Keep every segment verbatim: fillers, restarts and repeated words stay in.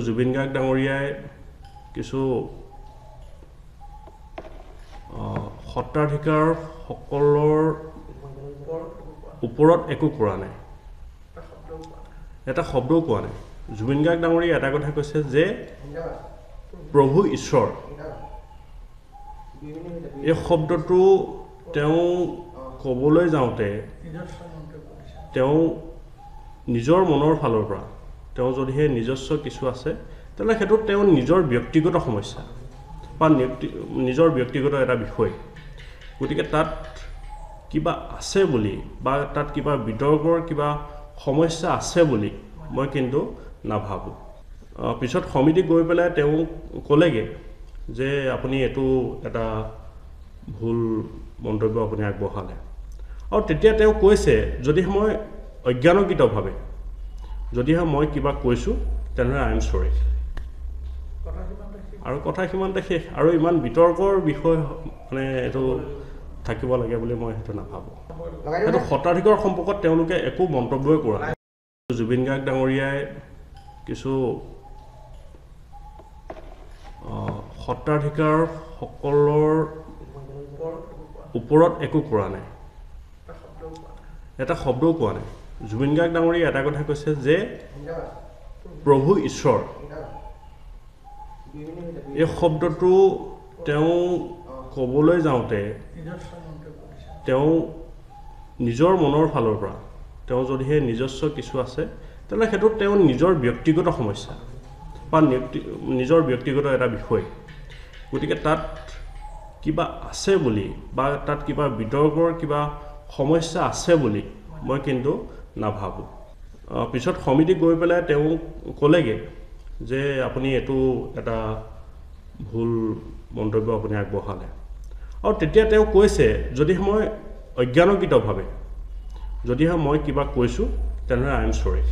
জুবিন গাৰ্গ ডাঙৰীয়াই কিছু সত্ৰাধিকাৰ সকলৰ ওপৰত একো কৰা নাই, এটা শব্দও কোৱা নাই। জুবিন গাৰ্গ ডাঙৰীয়াই এটা কথা কৈছে যে প্ৰভু ঈশ্বৰ, এই শব্দটো তেওঁ ক'বলৈ যাওঁতে তেওঁ নিজৰ মনৰ ফালৰ পৰা তেওঁ যদিহে নিজস্ব কিছু আছে তেতিয়াহ'লে সেইটো তেওঁ নিজৰ ব্যক্তিগত সমস্যা বা নিজৰ ব্যক্তিগত এটা বিষয়। গতিকে তাত কিবা আছে বুলি বা তাত কিবা বিতৰ্কৰ কিবা সমস্যা আছে বুলি মই কিন্তু নাভাবোঁ। পিছত সমিতি গৈ পেলাই তেওঁ ক'লেগৈ যে আপুনি এইটো এটা ভুল মন্তব্য আপুনি আগবঢ়ালে, আৰু তেতিয়া তেওঁ কৈছে যদিহে মই অজ্ঞানকৃতভাৱে যদিহে মই কিবা কৈছোঁ তেনেহ'লে আই এম চৰি। আৰু কথা সিমানতে শেষ। আৰু ইমান বিতৰ্কৰ বিষয় মানে এইটো থাকিব লাগে বুলি মই সেইটো নাভাবোঁ। সেইটো সত্ৰাধিকাৰ সম্পৰ্কত তেওঁলোকে একো মন্তব্যই কৰা নাই। জুবিন গাৰ্গ ডাঙৰীয়াই কিছু সত্ৰাধিকাৰ সকলৰ ওপৰত একো কৰা নাই, এটা শব্দও কোৱা নাই। জুবিন গাৰ্গ ডাঙৰীয়াই এটা কথা কৈছে যে প্ৰভু ঈশ্বৰ, এই শব্দটো তেওঁ ক'বলৈ যাওঁতে তেওঁ নিজৰ মনৰ ফালৰ পৰা তেওঁ যদিহে নিজস্ব কিছু আছে তেতিয়াহ'লে সেইটো তেওঁ নিজৰ ব্যক্তিগত সমস্যা বা নিজৰ ব্যক্তিগত এটা বিষয়। গতিকে তাত কিবা আছে বুলি বা তাত কিবা বিতৰ্কৰ কিবা সমস্যা আছে বুলি মই কিন্তু নাভাবোঁ। পিছত সমিতি গৈ পেলাই তেওঁ ক'লেগৈ যে আপুনি এইটো এটা ভুল মন্তব্য আপুনি আগবঢ়ালে, আৰু তেতিয়া তেওঁ কৈছে যদিহে মই অজ্ঞানকৃতভাৱে যদিহে মই কিবা কৈছোঁ তেনেহ'লে আই এম চৰি।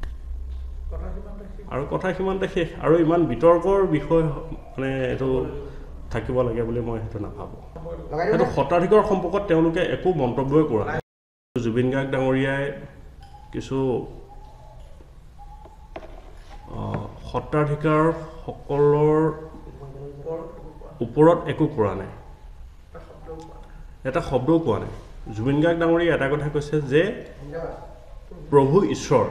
আৰু কথা সিমানতে শেষ। আৰু ইমান বিতৰ্কৰ বিষয় মানে এইটো থাকিব লাগে বুলি মই সেইটো নাভাবোঁ। সেইটো সত্ৰাধিকাৰ সম্পৰ্কত তেওঁলোকে একো মন্তব্যই কৰা নাই। জুবিন গাৰ্গ ডাঙৰীয়াই কিছু সত্ৰাধিকাৰ সকলৰ ওপৰত একো কৰা নাই, এটা শব্দও কোৱা নাই। জুবিন গাৰ্গ ডাঙৰীয়াই এটা কথা কৈছে যে প্ৰভু ঈশ্বৰ,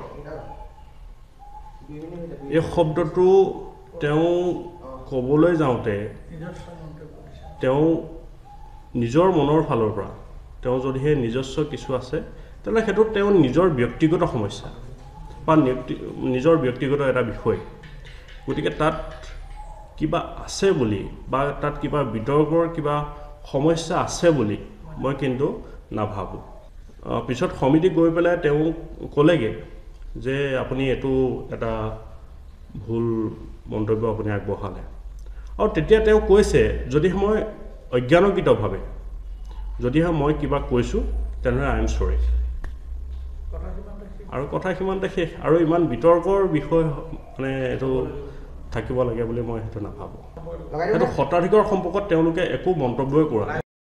এই শব্দটো তেওঁ ক'বলৈ যাওঁতে তেওঁ নিজৰ মনৰ ফালৰ পৰা তেওঁ যদিহে নিজস্ব কিছু আছে তেতিয়াহ'লে সেইটো তেওঁ নিজৰ ব্যক্তিগত সমস্যা বা নিজৰ ব্যক্তিগত এটা বিষয়। গতিকে তাত কিবা আছে বুলি বা তাত কিবা বিতৰ্কৰ কিবা সমস্যা আছে বুলি মই কিন্তু নাভাবোঁ। পিছত সমিতি গৈ পেলাই তেওঁ ক'লেগৈ যে আপুনি এইটো এটা ভুল মন্তব্য আপুনি আগবঢ়ালে, আৰু তেতিয়া তেওঁ কৈছে যদিহে মই অজ্ঞানকৃতভাৱে যদিহে মই কিবা কৈছোঁ তেনেহ'লে আই এম চৰি। আৰু কথা সিমানতে শেষ। আৰু ইমান বিতৰ্কৰ বিষয় মানে এইটো থাকিব লাগে বুলি মই সেইটো নাভাবোঁ। সেইটো সত্ৰাধিকাৰ সম্পৰ্কত তেওঁলোকে একো মন্তব্যই কৰা নাই।